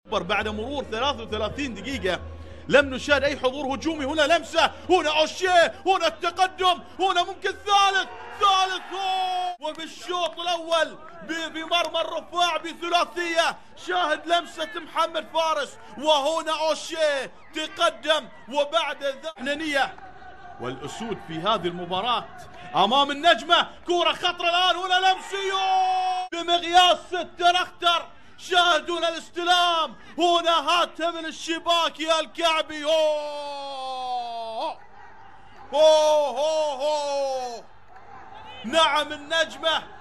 بعد مرور 33 دقيقة لم نشاهد أي حضور هجومي. هنا لمسة، هنا أوشيه، هنا التقدم، هنا ممكن ثالث. وبالشوط الأول بمرمى الرفاع بثلاثية، شاهد لمسة محمد فارس، وهنا أوشيه تقدم. وبعد ذلك والأسود في هذه المباراة أمام النجمة. كرة خطرة الآن، هنا لمسيو بمقياس 6 أخطر. شاهدون الاستلام، هنا هاتها من الشباك يا الكعبي. نعم النجمة